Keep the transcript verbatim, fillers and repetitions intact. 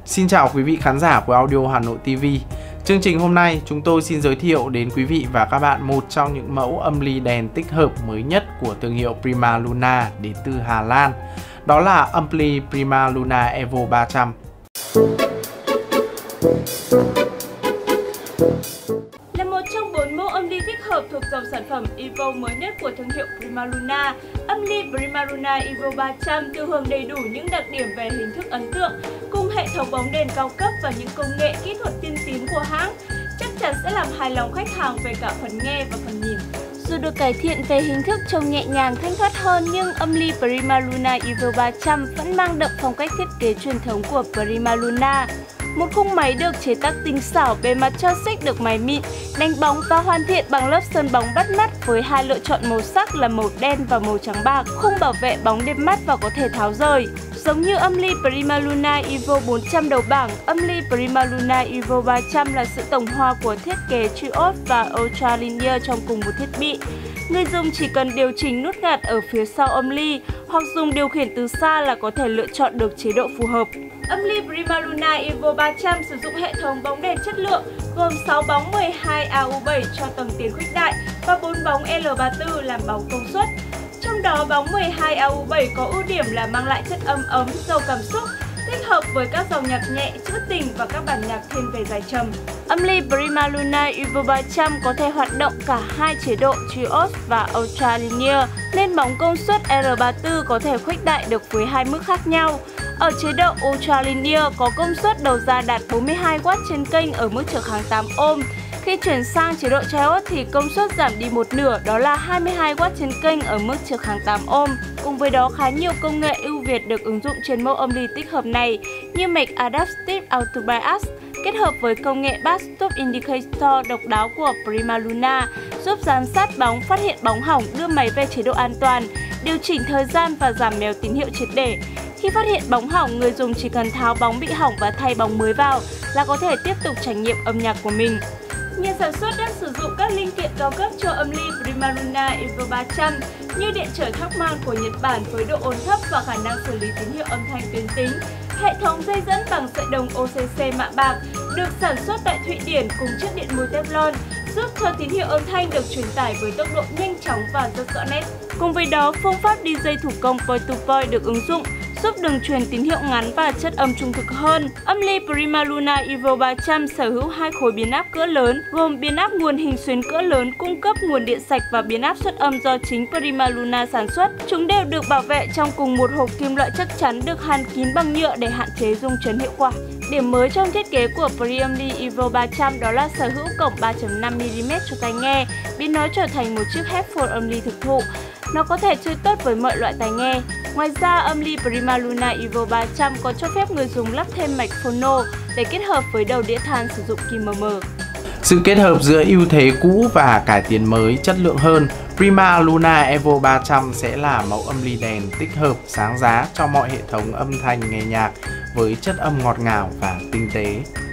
Xin chào quý vị khán giả của Audio Hà Nội ti vi. Chương trình hôm nay chúng tôi xin giới thiệu đến quý vị và các bạn một trong những mẫu âm ly đèn tích hợp mới nhất của thương hiệu Prima Luna đến từ Hà Lan. Đó là âm ly Prima Luna Evo ba trăm. Là một trong bốn mẫu âm ly tích hợp thuộc dòng sản phẩm Evo mới nhất của thương hiệu Prima Luna, âm ly Prima Luna Evo ba trăm thừa hưởng đầy đủ những đặc điểm về hình thức ấn tượng, cùng hệ thống bóng đèn cao cấp và những công nghệ kỹ thuật tiên tiến của hãng, chắc chắn sẽ làm hài lòng khách hàng về cả phần nghe và phần nhìn. Dù được cải thiện về hình thức trông nhẹ nhàng thanh thoát hơn, nhưng âm ly Prima Luna Evo ba trăm vẫn mang đậm phong cách thiết kế truyền thống của Prima Luna. Một khung máy được chế tác tinh xảo, bề mặt cho xích được máy mịn, đánh bóng và hoàn thiện bằng lớp sơn bóng bắt mắt với hai lựa chọn màu sắc là màu đen và màu trắng bạc. Khung bảo vệ bóng đẹp mắt và có thể tháo rời. Giống như âm ly Prima Luna Evo bốn trăm đầu bảng, âm ly Prima Luna Evo ba trăm là sự tổng hòa của thiết kế Trios và Ultra Linear trong cùng một thiết bị. Người dùng chỉ cần điều chỉnh nút gạt ở phía sau âm ly hoặc dùng điều khiển từ xa là có thể lựa chọn được chế độ phù hợp. Âm ly Prima Luna Evo ba trăm sử dụng hệ thống bóng đèn chất lượng gồm sáu bóng mười hai A U bảy cho tầm tiền khuếch đại và bốn bóng L ba mươi tư làm bóng công suất. Trong đó bóng mười hai A U bảy có ưu điểm là mang lại chất âm ấm, giàu cảm xúc, thích hợp với các dòng nhạc nhẹ, trữ tình và các bản nhạc thiên về dài trầm. Âm ly Prima Luna Evo ba trăm có thể hoạt động cả hai chế độ Trios và Ultra Linear, nên bóng công suất R ba mươi tư có thể khuếch đại được với hai mức khác nhau. Ở chế độ Ultra Linear có công suất đầu ra đạt bốn mươi hai oát trên kênh ở mức trở kháng tám ôm. Khi chuyển sang chế độ Trios thì công suất giảm đi một nửa, đó là hai mươi hai oát trên kênh ở mức trở kháng tám ôm. Cùng với đó, khá nhiều công nghệ ưu việt được ứng dụng trên mẫu âm ly tích hợp này như mạch Adaptive Auto Bias kết hợp với công nghệ Bass Stop Indicator độc đáo của Prima Luna, giúp giám sát bóng, phát hiện bóng hỏng, đưa máy về chế độ an toàn, điều chỉnh thời gian và giảm méo tín hiệu triệt để. Khi phát hiện bóng hỏng, người dùng chỉ cần tháo bóng bị hỏng và thay bóng mới vào là có thể tiếp tục trải nghiệm âm nhạc của mình. Nhà sản xuất đang sử dụng các linh kiện cao cấp cho âm ly Prima Luna Evo ba trăm như điện trở Harman của Nhật Bản với độ ồn thấp và khả năng xử lý tín hiệu âm thanh tuyến tính. Hệ thống dây dẫn bằng sợi đồng O C C mạ bạc được sản xuất tại Thụy Điển cùng chiếc điện mùi Teflon, giúp cho tín hiệu âm thanh được truyền tải với tốc độ nhanh chóng và rất rõ nét. Cùng với đó, phương pháp đi dây thủ công point to point được ứng dụng, giúp đường truyền tín hiệu ngắn và chất âm trung thực hơn. Âm ly Prima Luna Evo ba trăm sở hữu hai khối biến áp cỡ lớn, gồm biến áp nguồn hình xuyến cỡ lớn cung cấp nguồn điện sạch và biến áp xuất âm do chính Prima Luna sản xuất. Chúng đều được bảo vệ trong cùng một hộp kim loại chắc chắn được hàn kín bằng nhựa để hạn chế rung chấn hiệu quả. Điểm mới trong thiết kế của Preamly Evo ba trăm đó là sở hữu cổng ba phẩy năm mi li mét cho tai nghe, biến nó trở thành một chiếc headphone âm ly thực thụ. Nó có thể chơi tốt với mọi loại tai nghe. Ngoài ra, âm ly Prima Luna Evo ba trăm còn cho phép người dùng lắp thêm mạch phono để kết hợp với đầu đĩa than sử dụng kim M M. Sự kết hợp giữa ưu thế cũ và cải tiến mới chất lượng hơn, Prima Luna Evo ba trăm sẽ là mẫu âm ly đèn tích hợp sáng giá cho mọi hệ thống âm thanh nghe nhạc với chất âm ngọt ngào và tinh tế.